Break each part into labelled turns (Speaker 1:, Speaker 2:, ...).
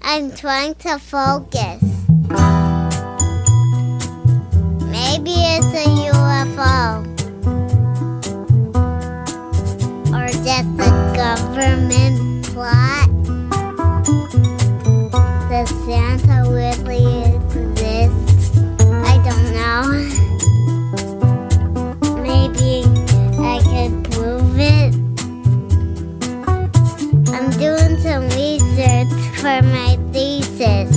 Speaker 1: I'm trying to focus. Maybe it's a UFO. Or just a government plot. Does Santa really exist? I don't know. Maybe I could prove it. I'm doing some research for my thesis.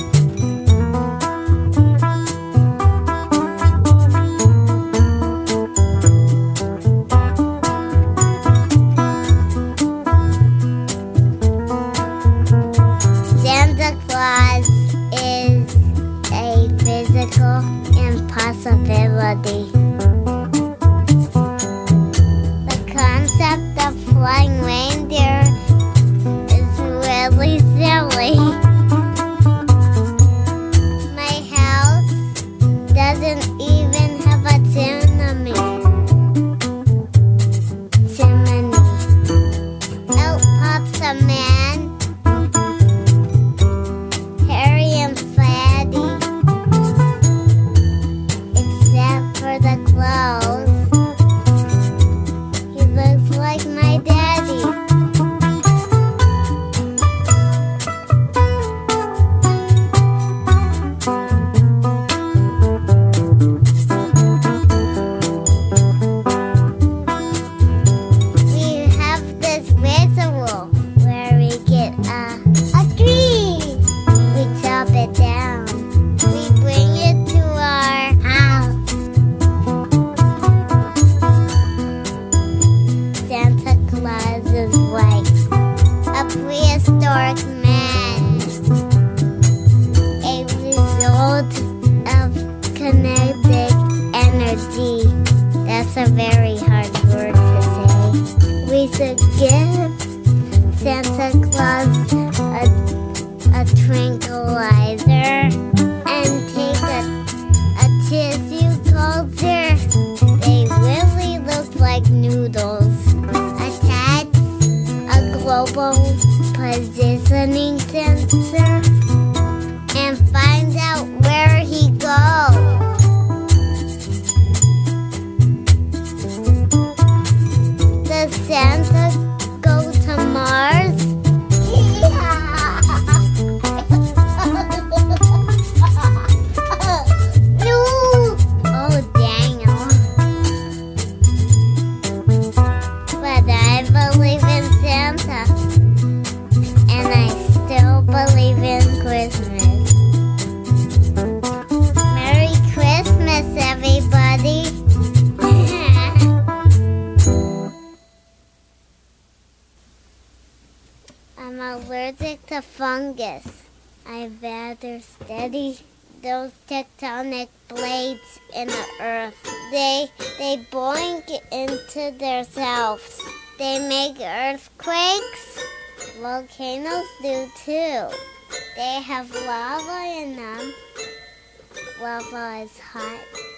Speaker 1: Santa Claus is a physical impossibility. The concept of flying reindeer is really silly. My house doesn't even have a chimney. Out pops a man, hairy and fatty, except for the clothes. He looks like my daddy. We have this ritual where we get a tree. We chop it down. We bring it to our house. Santa Claus is like a prehistoric man, a result of kinetic energy. That's a very hard word to say. We should give Santa Claus a tranquilizer and take a tissue culture. They really look like noodles. Attach a global positioning sensor and find out where he goes. Does Santa go to Mars? No! Oh, dang. But I believe in Santa. And I still believe in Christmas. Merry Christmas, everybody! I'm allergic to fungus. I rather study those tectonic plates in the earth. They boink into themselves. They make earthquakes. Volcanoes do too. They have lava in them. Lava is hot.